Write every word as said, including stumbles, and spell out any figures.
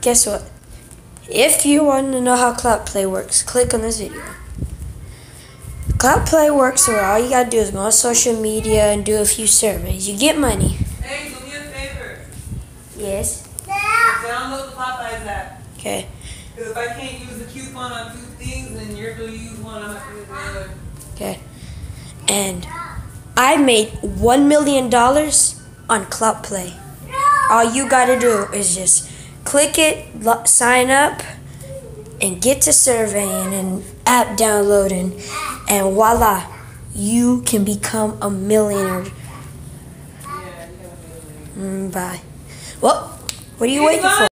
guess what? If you want to know how Clout Play works, click on this video. Clout Play works where all you gotta do is go on social media and do a few surveys. You get money. Hey, do me a favor. Yes? Download the Popeyes app. Okay. Because if I can't use the coupon on two things, then you're going to use one, I'm going to use the other. Okay. And I made one million dollars on Clout Play. All you gotta do is just click it, sign up, and get to surveying and app downloading, and voila, you can become a millionaire. Yeah, you have a millionaire. Mm, bye. Well, what are you waiting for?